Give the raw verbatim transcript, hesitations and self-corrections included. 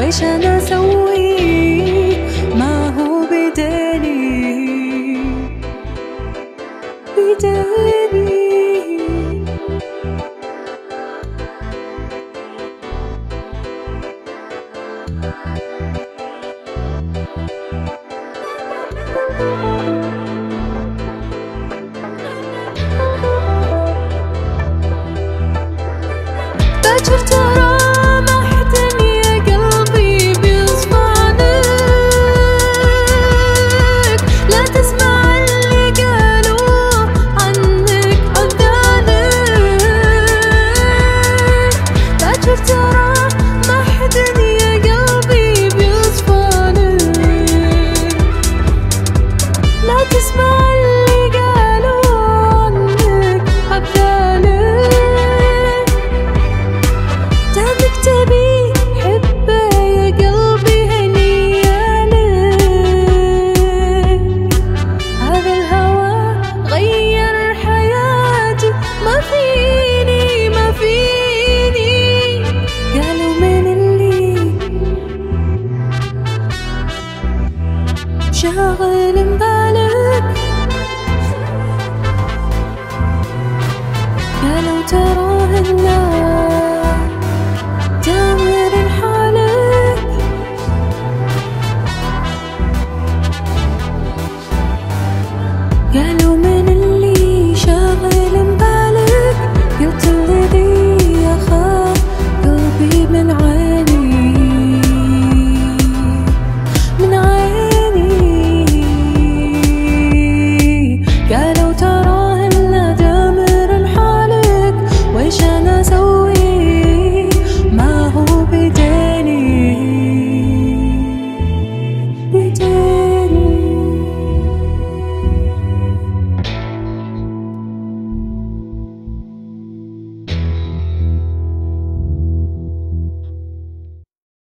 ايش انا اسوي ما هو بدالي بدالي. باكر ترى ما حدا يا قلبي بيصفانك، لا تسمع اللي قالوا عنك عذانك. باكر ترى ما حدا يا قلبي بيصفانك، لا تسمع اللي قالوا عنك عذانك. تبي حبه يا قلبي هنيالك، هذا الهوى غير حياتي ما فيني ما فيني. قالوا من اللي شاغل بالك، قالوا تراه النار دامر حالك. قالوا من اللي شاغل بالك، قلت الذي يخاف قلبي من عالك.